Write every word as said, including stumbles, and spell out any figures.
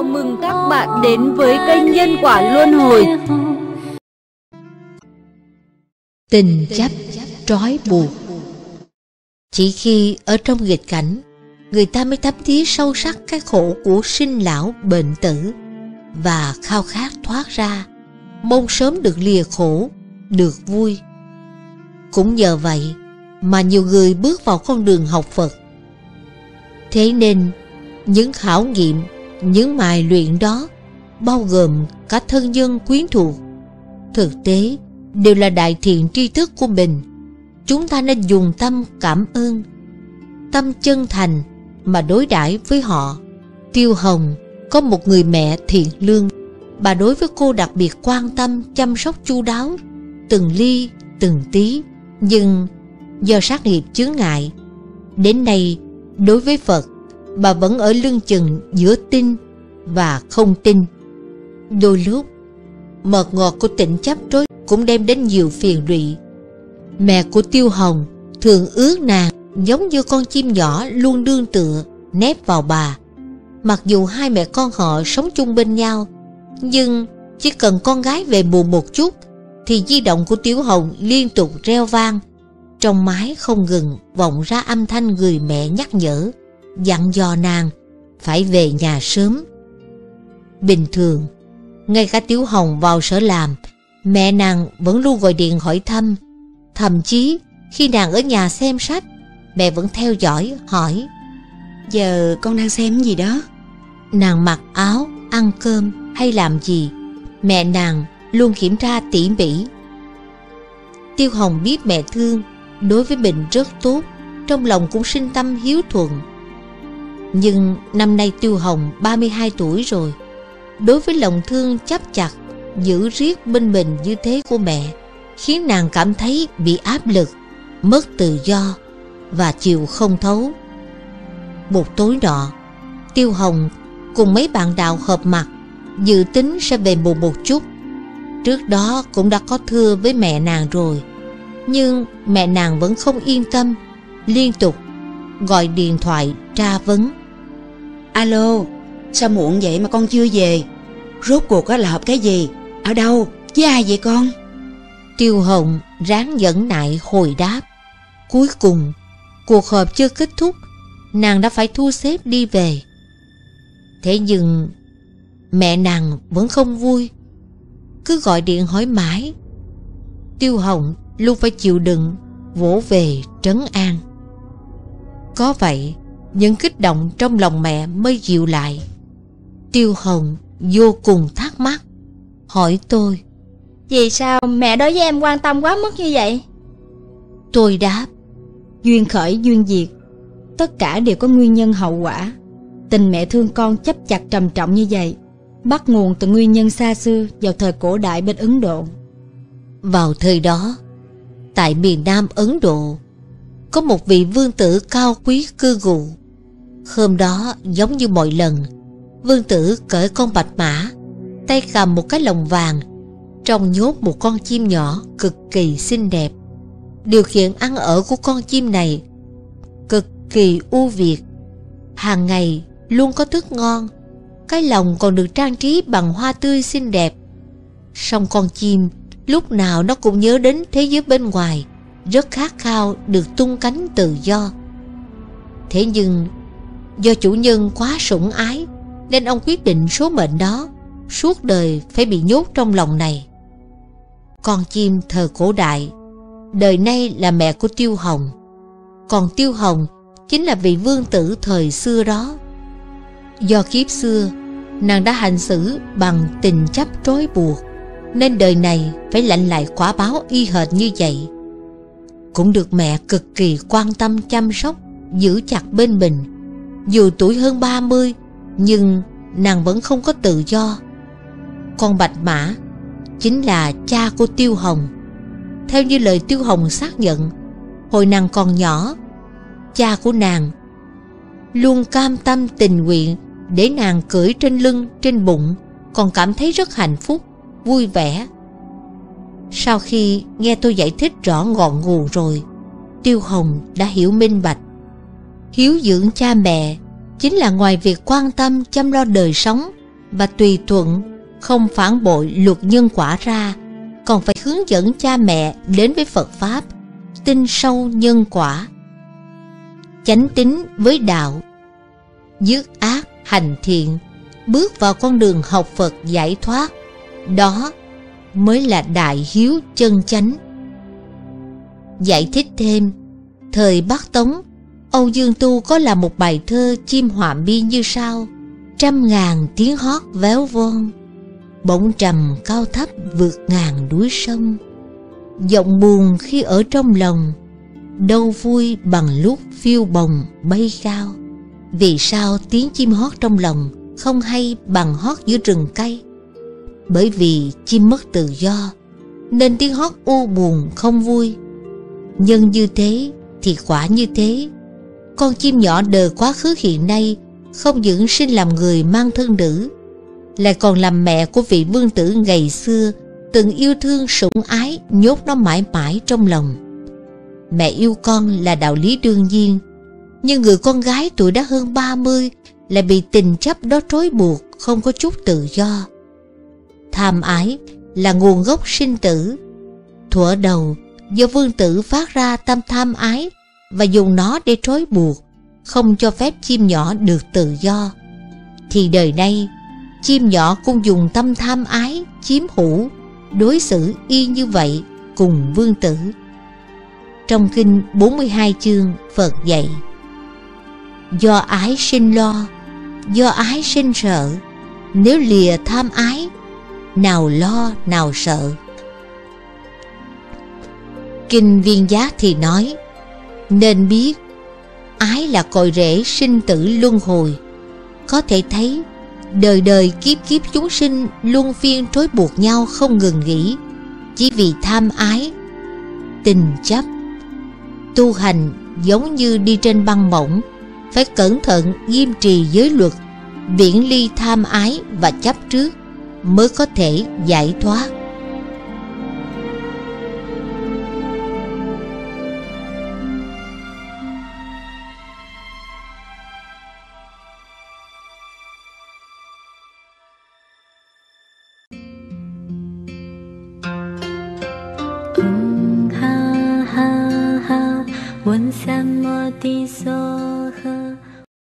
mừng các bạn đến với kênh Nhân Quả Luân Hồi. Tình chấp trói buộc. Chỉ khi ở trong nghịch cảnh, người ta mới thấm thía sâu sắc cái khổ của sinh lão bệnh tử và khao khát thoát ra, mong sớm được lìa khổ, được vui. Cũng nhờ vậy mà nhiều người bước vào con đường học Phật. Thế nên những khảo nghiệm, những mài luyện đó, bao gồm cả thân nhân quyến thuộc, thực tế đều là đại thiện tri thức của mình. Chúng ta nên dùng tâm cảm ơn, tâm chân thành mà đối đãi với họ. Tiêu Hồng có một người mẹ thiện lương. Bà đối với cô đặc biệt quan tâm, chăm sóc chu đáo, từng ly từng tí. Nhưng do sát nghiệp chướng ngại, đến nay đối với Phật, bà vẫn ở lưng chừng giữa tin và không tin. Đôi lúc mật ngọt của tình chấp rối cũng đem đến nhiều phiền lụy. Mẹ của Tiêu Hồng thường ước nàng giống như con chim nhỏ luôn đương tựa nép vào bà. Mặc dù hai mẹ con họ sống chung bên nhau, nhưng chỉ cần con gái về muộn một chút thì di động của Tiểu Hồng liên tục reo vang. Trong mái không ngừng vọng ra âm thanh người mẹ nhắc nhở, dặn dò nàng phải về nhà sớm. Bình thường, ngay cả Tiểu Hồng vào sở làm, mẹ nàng vẫn luôn gọi điện hỏi thăm. Thậm chí khi nàng ở nhà xem sách, mẹ vẫn theo dõi hỏi: "Giờ con đang xem gì đó?" Nàng mặc áo, ăn cơm hay làm gì, mẹ nàng luôn kiểm tra tỉ mỉ. Tiêu Hồng biết mẹ thương, đối với mình rất tốt, trong lòng cũng sinh tâm hiếu thuận. Nhưng năm nay Tiêu Hồng ba mươi hai tuổi rồi. Đối với lòng thương chấp chặt, giữ riết bên mình như thế của mẹ, khiến nàng cảm thấy bị áp lực, mất tự do và chịu không thấu. Một tối nọ, Tiêu Hồng cùng mấy bạn đạo họp mặt, dự tính sẽ về muộn một chút. Trước đó cũng đã có thưa với mẹ nàng rồi, nhưng mẹ nàng vẫn không yên tâm, liên tục gọi điện thoại tra vấn. "Alo, sao muộn vậy mà con chưa về? Rốt cuộc là họp cái gì? Ở đâu? Với ai vậy con?" Tiêu Hồng ráng nhẫn nại hồi đáp. Cuối cùng cuộc họp chưa kết thúc, nàng đã phải thu xếp đi về. Thế nhưng mẹ nàng vẫn không vui, cứ gọi điện hỏi mãi. Tiêu Hồng luôn phải chịu đựng, vỗ về trấn an. Có vậy, những kích động trong lòng mẹ mới dịu lại. Tiêu Hồng vô cùng thắc mắc, hỏi tôi: "Vì sao mẹ đối với em quan tâm quá mức như vậy?" Tôi đáp: "Duyên khởi duyên diệt, tất cả đều có nguyên nhân hậu quả. Tình mẹ thương con chấp chặt trầm trọng như vậy, bắt nguồn từ nguyên nhân xa xưa vào thời cổ đại bên Ấn Độ." Vào thời đó, tại miền Nam Ấn Độ, có một vị vương tử cao quý cư ngụ. Hôm đó giống như mọi lần, vương tử cởi con bạch mã, tay cầm một cái lồng vàng, trong nhốt một con chim nhỏ cực kỳ xinh đẹp. Điều kiện ăn ở của con chim này cực kỳ ưu việt, hàng ngày luôn có thức ngon. Cái lồng còn được trang trí bằng hoa tươi xinh đẹp. Song con chim lúc nào nó cũng nhớ đến thế giới bên ngoài, rất khát khao được tung cánh tự do. Thế nhưng do chủ nhân quá sủng ái, nên ông quyết định số mệnh đó suốt đời phải bị nhốt trong lòng này. Con chim thời cổ đại, đời nay là mẹ của Tiêu Hồng, còn Tiêu Hồng chính là vị vương tử thời xưa đó. Do kiếp xưa nàng đã hành xử bằng tình chấp trói buộc, nên đời này phải lãnh lại quả báo y hệt như vậy. Cũng được mẹ cực kỳ quan tâm chăm sóc, giữ chặt bên mình. Dù tuổi hơn ba mươi, nhưng nàng vẫn không có tự do. Con bạch mã chính là cha của Tiêu Hồng. Theo như lời Tiêu Hồng xác nhận, hồi nàng còn nhỏ, cha của nàng luôn cam tâm tình nguyện để nàng cưỡi trên lưng, trên bụng, còn cảm thấy rất hạnh phúc, vui vẻ. Sau khi nghe tôi giải thích rõ ngọn nguồn rồi, Tiêu Hồng đã hiểu minh bạch. Hiếu dưỡng cha mẹ chính là ngoài việc quan tâm chăm lo đời sống, và tùy thuận, không phản bội luật nhân quả ra, còn phải hướng dẫn cha mẹ đến với Phật Pháp, tin sâu nhân quả. Chánh tín với đạo, dứt ác hành thiện, bước vào con đường học Phật giải thoát, đó mới là đại hiếu chân chánh. Giải thích thêm, thời Bắc Tống, Âu Dương Tu có làm một bài thơ chim họa mi như sau: trăm ngàn tiếng hót véo von, bỗng trầm cao thấp vượt ngàn núi sông. Giọng buồn khi ở trong lòng, đâu vui bằng lúc phiêu bồng bay cao. Vì sao tiếng chim hót trong lòng không hay bằng hót giữa rừng cây? Bởi vì chim mất tự do, nên tiếng hót u buồn không vui. Nhân như thế thì quả như thế. Con chim nhỏ đời quá khứ hiện nay không những sinh làm người mang thân nữ, lại còn làm mẹ của vị vương tử ngày xưa từng yêu thương sủng ái, nhốt nó mãi mãi trong lòng. Mẹ yêu con là đạo lý đương nhiên, nhưng người con gái tuổi đã hơn ba mươi lại bị tình chấp đó trói buộc, không có chút tự do. Tham ái là nguồn gốc sinh tử. Thuở đầu do vương tử phát ra tâm tham ái và dùng nó để trói buộc, không cho phép chim nhỏ được tự do, thì đời nay chim nhỏ cũng dùng tâm tham ái chiếm hữu, đối xử y như vậy cùng vương tử. Trong kinh bốn mươi hai chương, Phật dạy: do ái sinh lo, do ái sinh sợ. Nếu lìa tham ái, nào lo nào sợ. Kinh Viên Giác thì nói: nên biết ái là cội rễ sinh tử luân hồi. Có thể thấy đời đời kiếp kiếp chúng sinh luân phiên trói buộc nhau không ngừng nghỉ, chỉ vì tham ái, tình chấp. Tu hành giống như đi trên băng mỏng, phải cẩn thận nghiêm trì giới luật, viễn ly tham ái và chấp trước, mới có thể giải thoát. Um ha ha ha, 问三摩地所